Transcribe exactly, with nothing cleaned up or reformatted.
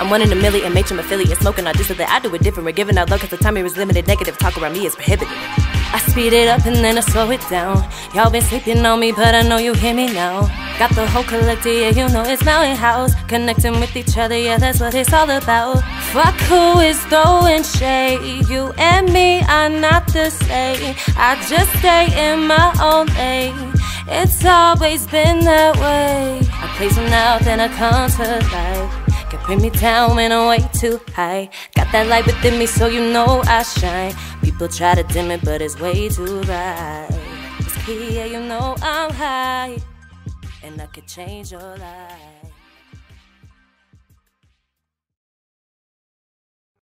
I'm one in a million, matron affiliate. Smoking all this so that I do it different. We're giving out love cause the time here is limited. Negative talk around me is prohibited. I speed it up and then I slow it down. Y'all been sleeping on me, but I know you hear me now. Got the whole collective, yeah, you know it's Mountain House. Connecting with each other, yeah, that's what it's all about. Fuck who is throwing shade. You and me are not the same. I just stay in my own lane. It's always been that way. I play some now, then I come to life. Can bring me down when I'm way too high. Got that light within me so you know I shine. People try to dim it but it's way too bright. It's key, yeah, you know I'm high, and I could change your life.